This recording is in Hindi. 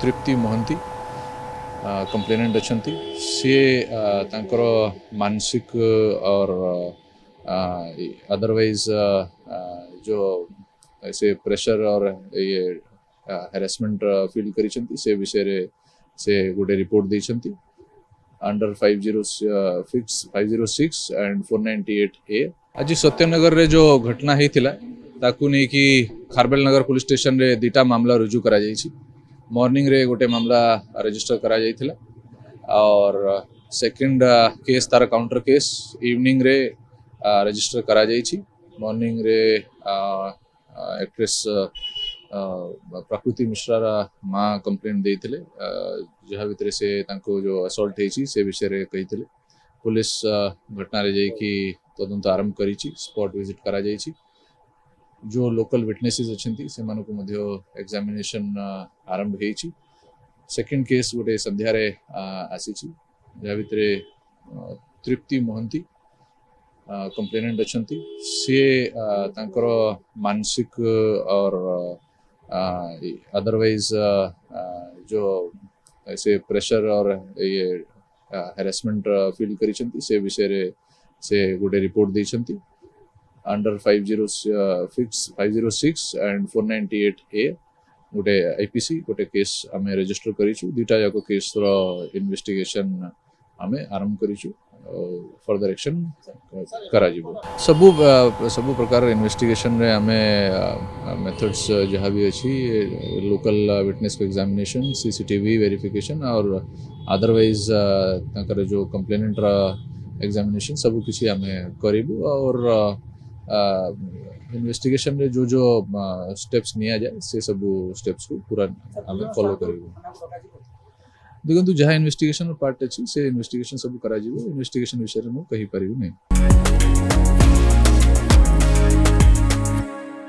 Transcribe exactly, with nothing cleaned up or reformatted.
तृप्ति महंती कंप्लेनेंट अच्छा सी तांकर मानसिक और अदरवाइज जो ऐसे प्रेशर और ये हेरासमेंट फील करिसेंती से विषय से गोटे रिपोर्ट देइछंती under five zero six five zero six and four ninety eight A. आज सत्यनगर रे जो घटना होता ताकू नहीं कि खारबेल नगर पुलिस स्टेशन रे दीटा मामला रुजु करा जाइछि। मॉर्निंग रे गोटे मामला रजिस्टर करा जाइथिला और सेकंड केस तार काउंटर केस इवनिंग रे रजिस्टर करा जाइछि। मॉर्निंग रे एक्ट्रेस प्रकृति मिश्रा माँ कंप्लेंट देइथिले जहाँ भितर से तांको जो असल्ट होइछि से विषय रे कहिथिले। पुलिस घटना रे जाई कि तदंत आरंभ करिछि। स्पॉट विजिट करा जाइछि। जो लोकल विटनेसेस अच्छी से एग्जामिनेशन आरंभ होइछि। सेकंड केस गोटे संध्यारे आसी जहाँ भितर तृप्ति महंती कंप्लेनेंट अच्छा सी तांकर मानसिक और अदरवाइज जो ऐसे प्रेशर और ये हेरासमेंट फील करिसेंती से विषय से गोटे रिपोर्ट देइछंती under five zero six five zero six and four ninety eight A गोटे आईपीसी गोटे केस आम रजिस्टर करिछु। दुटा जाक केस रो इन्वेस्टिगेशन आम आरंभ करिछु। फर्दर एक्शन करा जिवो। सबु सबु प्रकार इन्वेस्टिगेशन रे आम मेथड्स जहाँ भी अच्छी लोकल विटनेस को एग्जामिनेशन सीसीटीवी वेरिफिकेशन और अदरवाइज तांकर जो कंप्लेनेंट एग्जामिनेशन सब किसी आम करिबु और इन्वेस्टिगेशन रे जो जो स्टेप्स निया जाए से सब स्टेप्स को पूरा आम फॉलो करिबु। देखो जहाँ इन्वेस्टिगेशन पार्ट अच्छी से इन्वेस्टिगेशन सब करा जिवो। इन्वेस्टिगेशन विषय में कहि परिबु नहीं।